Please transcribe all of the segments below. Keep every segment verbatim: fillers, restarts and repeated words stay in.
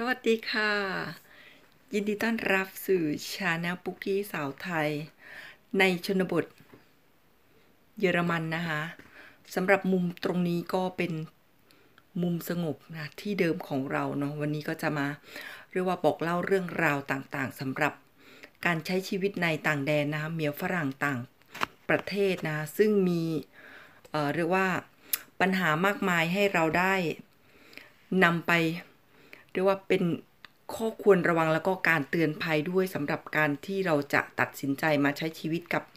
วัสดีค่ะยินดีต้อนรับสู่ชาแนลปุ๊กกี้สาวไทยในชนบทเยอรมันนะคะสำหรับมุมตรงนี้ก็เป็นมุมสงบนะที่เดิมของเราเนาะวันนี้ก็จะมาเรียกว่าบอกเล่าเรื่องราวต่างๆสำหรับการใช้ชีวิตในต่างแดนนะคะเมียฝรั่งต่างประเทศนะซึ่งมีเอ่อเรียกว่าปัญหามากมายให้เราได้นำไปเรียกว่าเป็นข้อควรระวังแล้วก็การเตือนภัยด้วยสำหรับการที่เราจะตัดสินใจมาใช้ชีวิตกับ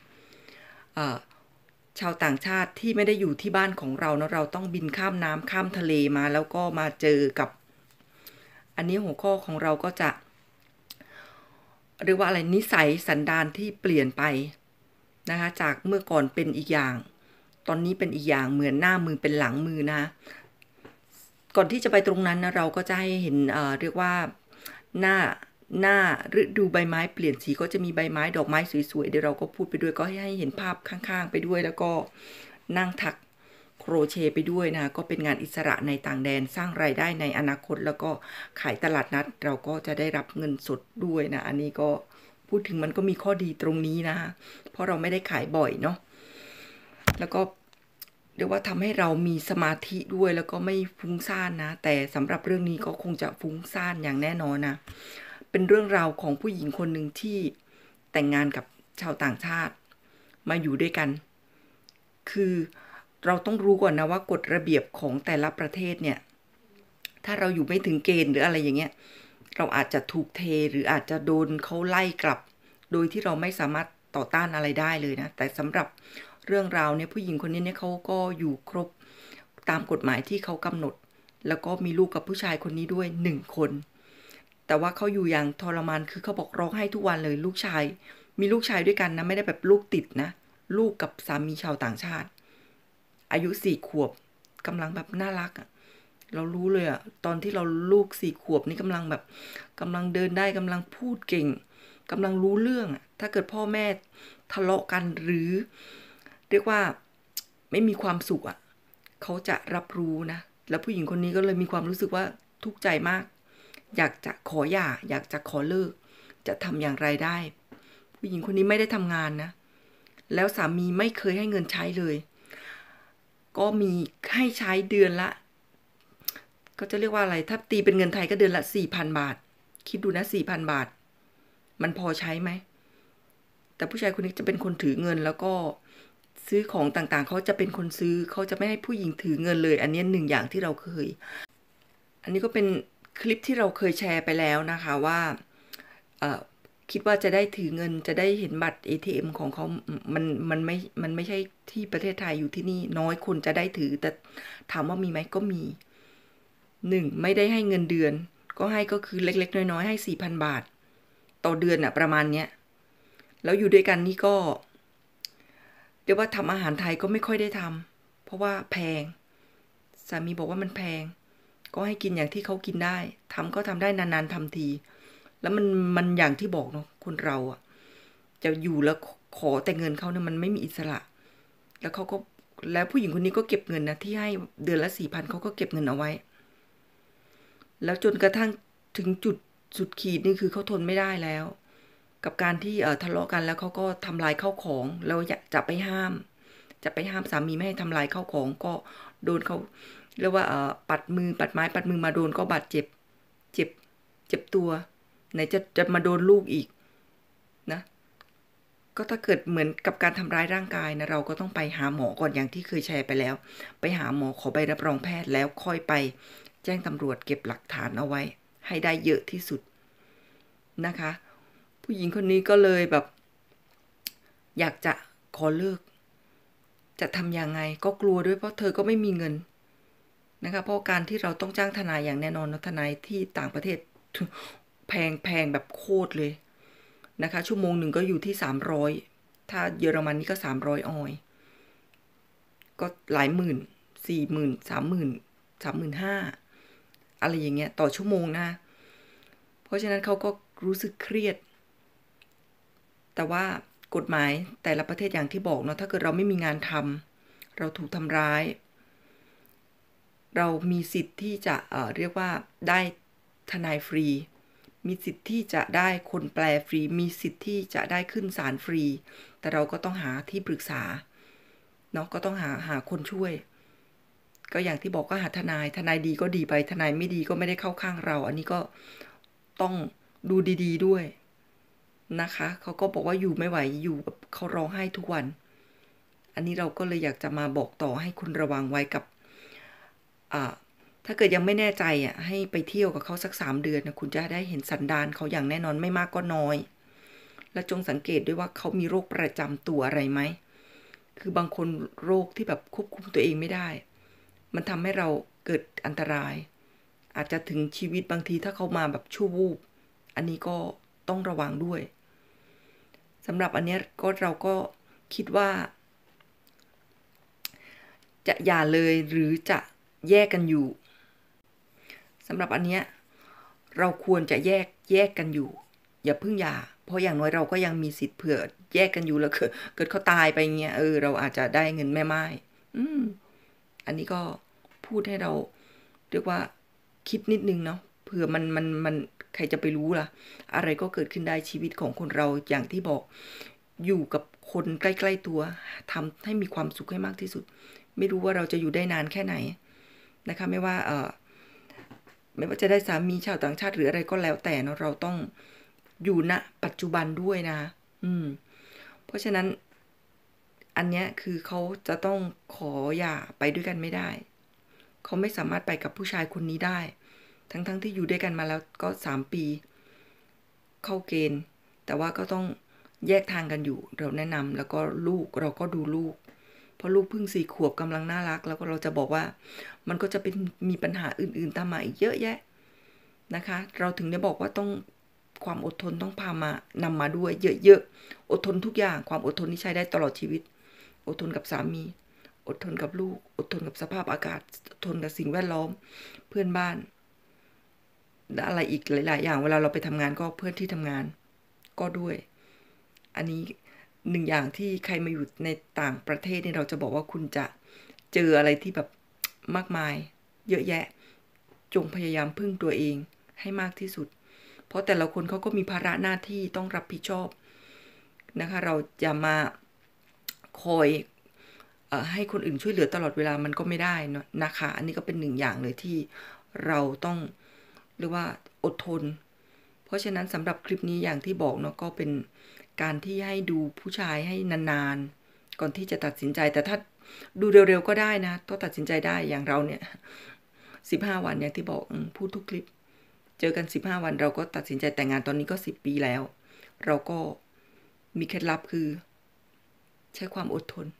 ชาวต่างชาติที่ไม่ได้อยู่ที่บ้านของเราเนาะเราต้องบินข้ามน้ำข้ามทะเลมาแล้วก็มาเจอกับอันนี้หัวข้อของเราก็จะเรียกว่าอะไรนิสัยสันดานที่เปลี่ยนไปนะคะจากเมื่อก่อนเป็นอีกอย่างตอนนี้เป็นอีกอย่างเหมือนหน้ามือเป็นหลังมือนะก่อนที่จะไปตรงนั้นนะเราก็จะให้เห็นเอ่อเรียกว่าหน้าหน้าฤดูใบไม้เปลี่ยนสีก็จะมีใบไม้ดอกไม้สวยๆเดี๋ยวเราก็พูดไปด้วยก็ให้เห็นภาพข้างๆไปด้วยแล้วก็นั่งถักโครเชต์ไปด้วยนะก็เป็นงานอิสระในต่างแดนสร้างรายได้ในอนาคตแล้วก็ขายตลาดนัดเราก็จะได้รับเงินสดด้วยนะอันนี้ก็พูดถึงมันก็มีข้อดีตรงนี้นะเพราะเราไม่ได้ขายบ่อยเนาะแล้วก็เรียกว่าทำให้เรามีสมาธิด้วยแล้วก็ไม่ฟุ้งซ่านนะแต่สำหรับเรื่องนี้ก็คงจะฟุ้งซ่านอย่างแน่นอนนะเป็นเรื่องราวของผู้หญิงคนหนึ่งที่แต่งงานกับชาวต่างชาติมาอยู่ด้วยกันคือเราต้องรู้ก่อนนะว่ากฎระเบียบของแต่ละประเทศเนี่ยถ้าเราอยู่ไม่ถึงเกณฑ์หรืออะไรอย่างเงี้ยเราอาจจะถูกเทหรืออาจจะโดนเขาไล่กลับโดยที่เราไม่สามารถต่อต้านอะไรได้เลยนะแต่สำหรับเรื่องราวเนี่ยผู้หญิงคนนี้เนี่ยเขาก็อยู่ครบตามกฎหมายที่เขากำหนดแล้วก็มีลูกกับผู้ชายคนนี้ด้วยหนึ่งคนแต่ว่าเขาอยู่อย่างทรมานคือเขาบอกร้องไห้ทุกวันเลยลูกชายมีลูกชายด้วยกันนะไม่ได้แบบลูกติดนะลูกกับสามีชาวต่างชาติอายุสี่ขวบกำลังแบบน่ารักอะเรารู้เลยอะตอนที่เราลูกสี่ขวบนี่กำลังแบบกำลังเดินได้กำลังพูดเก่งกำลังรู้เรื่องอะถ้าเกิดพ่อแม่ทะเลาะกันหรือเรียกว่าไม่มีความสุขอะเขาจะรับรู้นะแล้วผู้หญิงคนนี้ก็เลยมีความรู้สึกว่าทุกข์ใจมากอยากจะขอหย่าอยากจะขอเลิกจะทำอย่างไรได้ผู้หญิงคนนี้ไม่ได้ทำงานนะแล้วสามีไม่เคยให้เงินใช้เลยก็มีให้ใช้เดือนละก็จะเรียกว่าอะไรถ้าตีเป็นเงินไทยก็เดือนละ สี่พัน บาทคิดดูนะ สี่พัน บาทมันพอใช้ไหมแต่ผู้ชายคนนี้จะเป็นคนถือเงินแล้วก็ซื้อของต่างๆเขาจะเป็นคนซื้อเขาจะไม่ให้ผู้หญิงถือเงินเลยอันนี้หนึ่งอย่างที่เราเคยอันนี้ก็เป็นคลิปที่เราเคยแชร์ไปแล้วนะคะว่าคิดว่าจะได้ถือเงินจะได้เห็นบัตร เอ ที เอ็ม ของเขามันมันไม่มันไม่ใช่ที่ประเทศไทยอยู่ที่นี่น้อยคนจะได้ถือแต่ถามว่ามีไหมก็มีหนึ่งไม่ได้ให้เงินเดือนก็ให้ก็คือเล็กๆน้อยๆให้ สี่พัน บาทต่อเดือนอะประมาณเนี้ยแล้วอยู่ด้วยกันนี่ก็เรียกว่าทำอาหารไทยก็ไม่ค่อยได้ทำเพราะว่าแพงสามีบอกว่ามันแพงก็ให้กินอย่างที่เขากินได้ทำก็ทำได้นานๆทำทีแล้วมันมันอย่างที่บอกเนาะคนเราอะจะอยู่แล้วขอแต่เงินเขาเนี่ยมันไม่มีอิสระแล้วเขาก็แล้วผู้หญิงคนนี้ก็เก็บเงินนะที่ให้เดือนละสี่พันเขาก็เก็บเงินเอาไว้แล้วจนกระทั่งถึงจุดสุดขีดนี่คือเขาทนไม่ได้แล้วกับการที่เอ่อทะเลาะกันแล้วเขาก็ทำลายข้าวของแล้วอยากจะไปห้ามจะไปห้ามสามีไม่ให้ทำลายข้าวของก็โดนเขาเรียกว่าเอ่อปัดมือปัดไม้ปัดมือมาโดนก็บาดเจ็บเจ็บเจ็บตัวไหนจะจะมาโดนลูกอีกนะก็ถ้าเกิดเหมือนกับการทำร้ายร่างกายนะเราก็ต้องไปหาหมอก่อนอย่างที่เคยแชร์ไปแล้วไปหาหมอขอใบรับรองแพทย์แล้วค่อยไปแจ้งตำรวจเก็บหลักฐานเอาไว้ให้ได้เยอะที่สุดนะคะผู้หญิงคนนี้ก็เลยแบบอยากจะขอเลิกจะทำยังไงก็กลัวด้วยเพราะเธอก็ไม่มีเงินนะคะเพราะการที่เราต้องจ้างทนายอย่างแน่นอนนะทนายที่ต่างประเทศแพงแพงแบบโคตรเลยนะคะชั่วโมงหนึ่งก็อยู่ที่สามร้อยถ้าเยอรมันนี่ก็สามร้อยออยก็หลายหมื่นสี่หมื่นสามหมื่นสามหมื่นห้าอะไรอย่างเงี้ยต่อชั่วโมงนะเพราะฉะนั้นเขาก็รู้สึกเครียดแต่ว่ากฎหมายแต่ละประเทศอย่างที่บอกเนาะถ้าเกิดเราไม่มีงานทำเราถูกทำร้ายเรามีสิทธิ์ที่จะเอ่อเรียกว่าได้ทนายฟรีมีสิทธิ์ที่จะได้คนแปลฟรีมีสิทธิ์ที่จะได้ขึ้นศาลฟรีแต่เราก็ต้องหาที่ปรึกษาเนาะก็ต้องหาหาคนช่วยก็อย่างที่บอกก็หาทนายทนายดีก็ดีไปทนายไม่ดีก็ไม่ได้เข้าข้างเราอันนี้ก็ต้องดูดีๆด้วยนะคะเขาก็บอกว่าอยู่ไม่ไหวอยู่แบบเขาร้องไห้ทุกวันอันนี้เราก็เลยอยากจะมาบอกต่อให้คุณระวังไว้กับอ่าถ้าเกิดยังไม่แน่ใจอ่ะให้ไปเที่ยวกับเขาสักสามเดือนนะคุณจะได้เห็นสันดานเขาอย่างแน่นอนไม่มากก็น้อยและจงสังเกตด้วยว่าเขามีโรคประจำตัวอะไรไหมคือบางคนโรคที่แบบควบคุมตัวเองไม่ได้มันทำให้เราเกิดอันตรายอาจจะถึงชีวิตบางทีถ้าเขามาแบบชั่ววูบอันนี้ก็ต้องระวังด้วยสำหรับอันนี้ก็เราก็คิดว่าจะหย่าเลยหรือจะแยกกันอยู่สำหรับอันเนี้ยเราควรจะแยกแยกกันอยู่อย่าเพิ่งหย่าเพราะอย่างน้อยเราก็ยังมีสิทธิ์เผื่อแยกกันอยู่แล้วเกิดเกิดเขาตายไปเงี้ยเออเราอาจจะได้เงินแม่ไม้อืมอันนี้ก็พูดให้เราเรียกว่าคิดนิดนึงเนาะเผื่อมันมันมันใครจะไปรู้ล่ะอะไรก็เกิดขึ้นได้ชีวิตของคนเราอย่างที่บอกอยู่กับคนใกล้ๆตัวทำให้มีความสุขให้มากที่สุดไม่รู้ว่าเราจะอยู่ได้นานแค่ไหนนะคะไม่ว่าเออไม่ว่าจะได้สามีชาวต่างชาติหรืออะไรก็แล้วแต่เนาะเราต้องอยู่ณปัจจุบันด้วยนะอืมเพราะฉะนั้นอันเนี้ยคือเขาจะต้องขออย่าไปด้วยกันไม่ได้เขาไม่สามารถไปกับผู้ชายคนนี้ได้ทั้งๆ ท, ที่อยู่ด้วยกันมาแล้วก็สามปีเข้าเกณฑ์แต่ว่าก็ต้องแยกทางกันอยู่เราแนะนำแล้วก็ลูกเราก็ดูลูกเพราะลูกเพิ่งสี่ขวบกำลังน่ารักแล้วก็เราจะบอกว่ามันก็จะเป็นมีปัญหาอื่นๆตามมาอีกเยอะแยะนะคะเราถึงได้บอกว่าต้องความอดทนต้องพามานำมาด้วยเยอะๆอดทนทุกอย่างความอดทนที่ใช้ได้ตลอดชีวิตอดทนกับสามีอดทนกับลูกอดทนกับสภาพอากาศอดทนกับสิ่งแวดล้อมเพื่อนบ้านและอะไรอีกหลายๆอย่างเวลาเราไปทำงานก็เพื่อนที่ทำงานก็ด้วยอันนี้หนึ่งอย่างที่ใครมาอยู่ในต่างประเทศนี่เราจะบอกว่าคุณจะเจออะไรที่แบบมากมายเยอะแยะจงพยายามพึ่งตัวเองให้มากที่สุดเพราะแต่ละคนเขาก็มีภาระหน้าที่ต้องรับผิดชอบนะคะเราจะมาคอยเอ่อให้คนอื่นช่วยเหลือตลอดเวลามันก็ไม่ได้นะคะอันนี้ก็เป็นหนึ่งอย่างเลยที่เราต้องเรียกว่าอดทนเพราะฉะนั้นสำหรับคลิปนี้อย่างที่บอกเนาะก็เป็นการที่ให้ดูผู้ชายให้นานๆก่อนที่จะตัดสินใจแต่ถ้าดูเร็วๆก็ได้นะต้องตัดสินใจได้อย่างเราเนี่ยสิบห้าวันอย่างที่บอกพูดทุกคลิปเจอกันสิบห้าวันเราก็ตัดสินใจแต่งงานตอนนี้ก็สิบปีแล้วเราก็มีเคล็ดลับคือใช้ความอดทน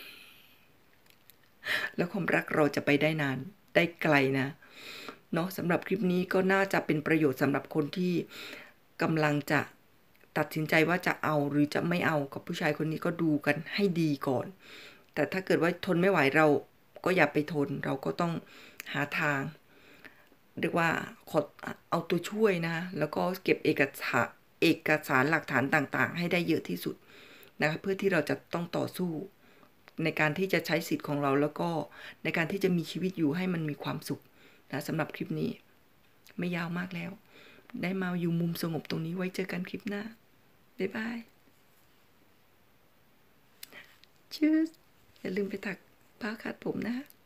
แล้วความรักเราจะไปได้นานได้ไกลนะเนาะสำหรับคลิปนี้ก็น่าจะเป็นประโยชน์สำหรับคนที่กำลังจะตัดสินใจว่าจะเอาหรือจะไม่เอากับผู้ชายคนนี้ก็ดูกันให้ดีก่อนแต่ถ้าเกิดว่าทนไม่ไหวเราก็อย่าไปทนเราก็ต้องหาทางเรียกว่าขอเอาตัวช่วยนะแล้วก็เก็บเอกสารเอกสารหลักฐานต่างๆให้ได้เยอะที่สุดนะคะเพื่อที่เราจะต้องต่อสู้ในการที่จะใช้สิทธิ์ของเราแล้วก็ในการที่จะมีชีวิตอยู่ให้มันมีความสุขนะสำหรับคลิปนี้ไม่ยาวมากแล้วได้มาอยู่มุมสงบตรงนี้ไว้เจอกันคลิปหน้าบ๊ายบายชื่ออย่าลืมไปถักผ้าคาดผมนะ